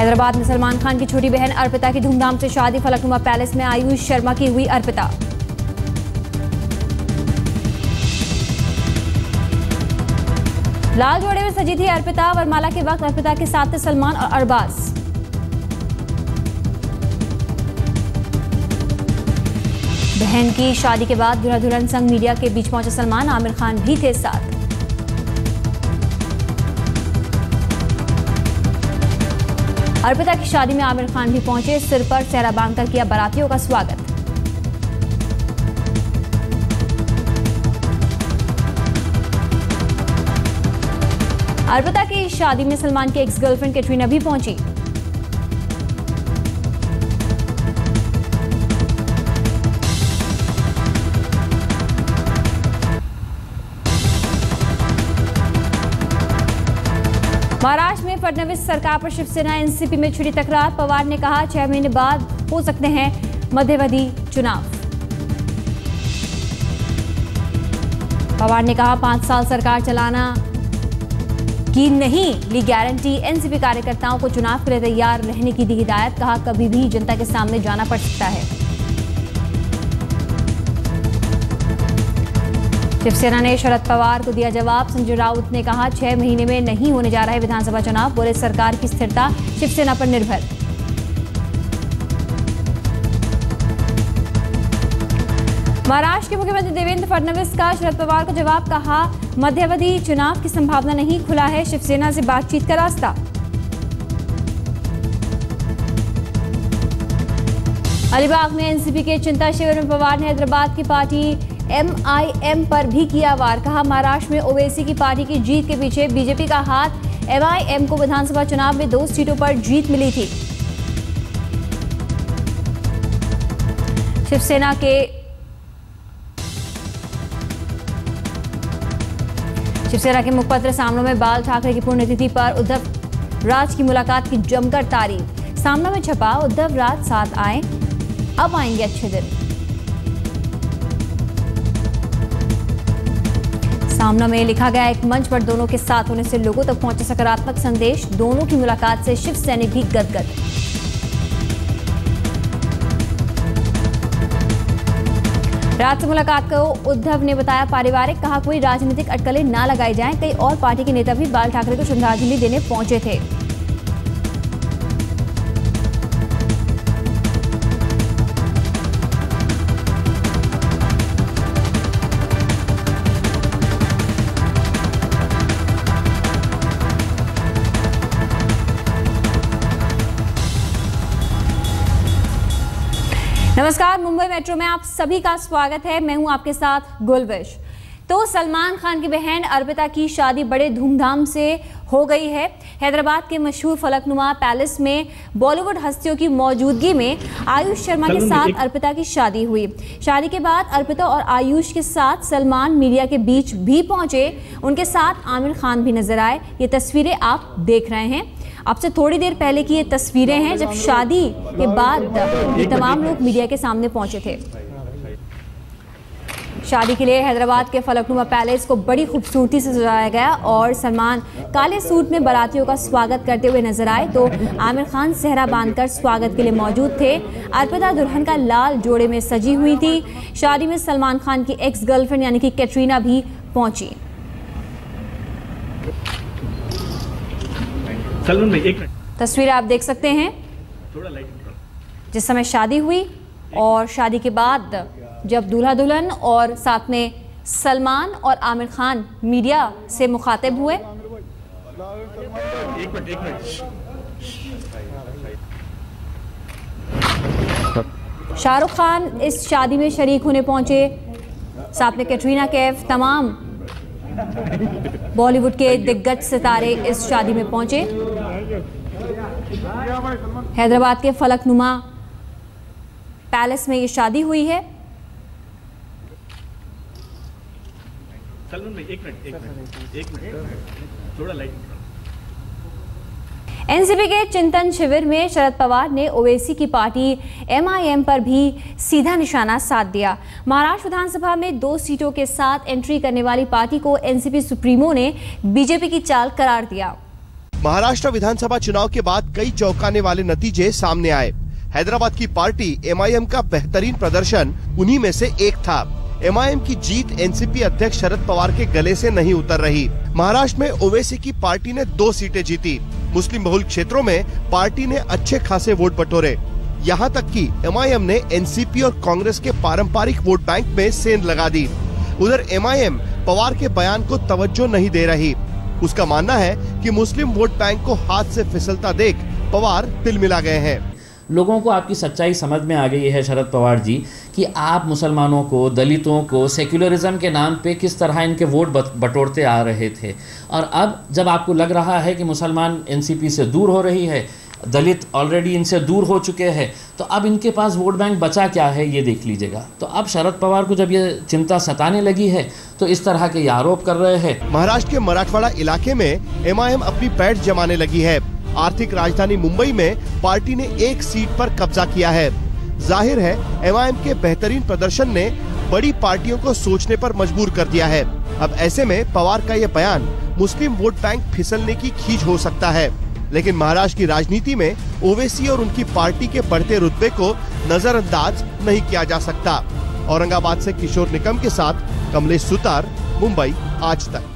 हैदराबाद में सलमान खान की छोटी बहन अर्पिता की धूमधाम से शादी। फलकनुमा पैलेस में आयुष शर्मा की हुई अर्पिता। लाल जोड़े में सजी थी अर्पिता। वरमाला के वक्त अर्पिता के साथ थे सलमान और अरबाज। बहन की शादी के बाद दूल्हा दुल्हन संग मीडिया के बीच पहुंचे सलमान। आमिर खान भी थे साथ। अर्पिता की शादी में आमिर खान भी पहुंचे। सिर पर सेहरा बांधकर किया बारातियों का स्वागत। अर्पिता की शादी में सलमान की एक्स गर्लफ्रेंड कैटरीना भी पहुंची। महाराष्ट्र में फडणवीस सरकार पर शिवसेना एनसीपी में छिड़ी तकरार। पवार ने कहा 6 महीने बाद हो सकते हैं मध्यावधि चुनाव। पवार ने कहा 5 साल सरकार चलाना की नहीं ली गारंटी। एनसीपी कार्यकर्ताओं को चुनाव के लिए तैयार रहने की दी हिदायत। कहा कभी भी जनता के सामने जाना पड़ सकता है। शिवसेना ने शरद पवार को दिया जवाब। संजय राउत ने कहा 6 महीने में नहीं होने जा रहा है विधानसभा चुनाव। बोले सरकार की स्थिरता शिवसेना पर निर्भर। महाराष्ट्र के मुख्यमंत्री देवेंद्र फडणवीस का शरद पवार को जवाब। कहा मध्यावधि चुनाव की संभावना नहीं। खुला है शिवसेना से बातचीत का रास्ता। अलीबाग में एनसीपी के चिंता शिविर में पवार ने हैदराबाद की पार्टी एमआईएम पर भी किया वार। कहा महाराष्ट्र में ओवैसी की पार्टी की जीत के पीछे बीजेपी का हाथ। एमआईएम को विधानसभा चुनाव में 2 सीटों पर जीत मिली थी। शिवसेना के मुखपत्र सामनों में बाल ठाकरे की पुण्यतिथि पर उद्धव राज की मुलाकात की जमकर तारीफ। सामना में छपा उद्धव राज साथ आए, अब आएंगे अच्छे दिन। सामना में लिखा गया एक मंच पर दोनों के साथ होने से लोगों तक पहुंचे सकारात्मक संदेश। दोनों की मुलाकात से शिव सैनिक भी गदगद। रात से मुलाकात को उद्धव ने बताया पारिवारिक। कहा कोई राजनीतिक अटकलें ना लगाई जाएं। कई और पार्टी के नेता भी बाल ठाकरे को श्रद्धांजलि देने पहुंचे थे। नमस्कार, मुंबई मेट्रो में आप सभी का स्वागत है। मैं हूं आपके साथ गुलविश। तो सलमान खान की बहन अर्पिता की शादी बड़े धूमधाम से हो गई है। हैदराबाद के मशहूर फलकनुमा पैलेस में बॉलीवुड हस्तियों की मौजूदगी में आयुष शर्मा के साथ अर्पिता की शादी हुई। शादी के बाद अर्पिता और आयुष के साथ सलमान मीडिया के बीच भी पहुंचे। उनके साथ आमिर खान भी नजर आए। ये तस्वीरें आप देख रहे हैं। अब से थोड़ी देर पहले की ये तस्वीरें हैं जब शादी के बाद ये तमाम लोग मीडिया के सामने पहुंचे थे। शादी के लिए हैदराबाद के फलकनुमा पैलेस को बड़ी खूबसूरती से सजाया गया और सलमान काले सूट में बारातियों का स्वागत करते हुए नजर आए तो आमिर खान सेहरा बांधकर स्वागत के लिए मौजूद थे। अर्पिता दुल्हन का लाल जोड़े में सजी हुई थी। शादी में सलमान खान की एक्स गर्लफ्रेंड यानी कि कैटरीना भी पहुंची। तस्वीरें आप देख सकते हैं जिस समय शादी हुई और शादी के बाद जब दूल्हा दुल्हन और साथ में सलमान और आमिर खान मीडिया से मुखातिब हुए। शाहरुख खान इस शादी में शरीक होने पहुंचे। साथ में कैटरीना कैफ, तमाम बॉलीवुड के दिग्गज सितारे इस शादी में पहुंचे। हैदराबाद के फलकनुमा पैलेस में ये शादी हुई है। एनसीपी के चिंतन शिविर में शरद पवार ने ओवैसी की पार्टी एमआईएम पर भी सीधा निशाना साध दिया। महाराष्ट्र विधानसभा में 2 सीटों के साथ एंट्री करने वाली पार्टी को एनसीपी सुप्रीमो ने बीजेपी की चाल करार दिया। महाराष्ट्र विधानसभा चुनाव के बाद कई चौंकाने वाले नतीजे सामने आए। हैदराबाद की पार्टी MIM का बेहतरीन प्रदर्शन उन्हीं में से एक था। MIM की जीत एनसीपी अध्यक्ष शरद पवार के गले से नहीं उतर रही। महाराष्ट्र में ओवैसी की पार्टी ने 2 सीटें जीती। मुस्लिम बहुल क्षेत्रों में पार्टी ने अच्छे खासे वोट बटोरे। यहाँ तक कि MIM ने एनसीपी और कांग्रेस के पारंपरिक वोट बैंक में सेंध लगा दी। उधर MIM पवार के बयान को तवज्जो नहीं दे रही। उसका मानना है कि मुस्लिम वोट बैंक को हाथ से फिसलता देख पवार तिलमिला गए हैं। लोगों को आपकी सच्चाई समझ में आ गई है शरद पवार जी कि आप मुसलमानों को, दलितों को सेक्युलरिज्म के नाम पे किस तरह इनके वोट बटोरते आ रहे थे। और अब जब आपको लग रहा है कि मुसलमान एनसीपी से दूर हो रही है, दलित ऑलरेडी इनसे दूर हो चुके हैं, तो अब इनके पास वोट बैंक बचा क्या है ये देख लीजिएगा। तो अब शरद पवार को जब ये चिंता सताने लगी है तो इस तरह के आरोप कर रहे हैं। महाराष्ट्र के मराठवाड़ा इलाके में MIM अपनी पैठ जमाने लगी है। आर्थिक राजधानी मुंबई में पार्टी ने 1 सीट पर कब्जा किया है। जाहिर है MIM के बेहतरीन प्रदर्शन ने बड़ी पार्टियों को सोचने पर मजबूर कर दिया है। अब ऐसे में पवार का ये बयान मुस्लिम वोट बैंक फिसलने की खींच हो सकता है। लेकिन महाराष्ट्र की राजनीति में ओवैसी और उनकी पार्टी के बढ़ते रुतबे को नजरअंदाज नहीं किया जा सकता। औरंगाबाद से किशोर निकम के साथ कमलेश सुतार, मुंबई आज तक।